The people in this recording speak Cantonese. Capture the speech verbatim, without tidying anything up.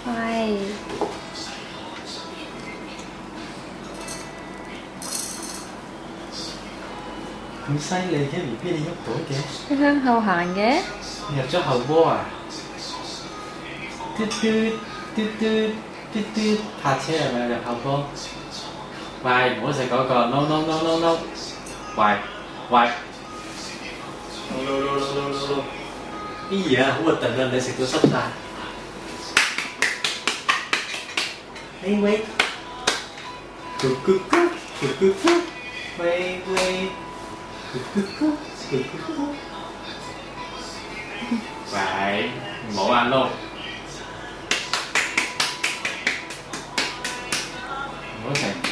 喂。 咁犀利嘅 B B 你喐到嘅？ 你向後行嘅？ 入咗後窩啊！嘟嘟嘟嘟嘟嘟，泊車係咪入後窩？喂，唔好食嗰個 ，no no no no no， 喂喂 ，no no no no no no， 啲嘢好核突啊！你食到濕晒。喂喂，咕咕咕咕咕咕，喂喂。咕咕咕咕咕咕，喂，唔好眼碌，唔好食。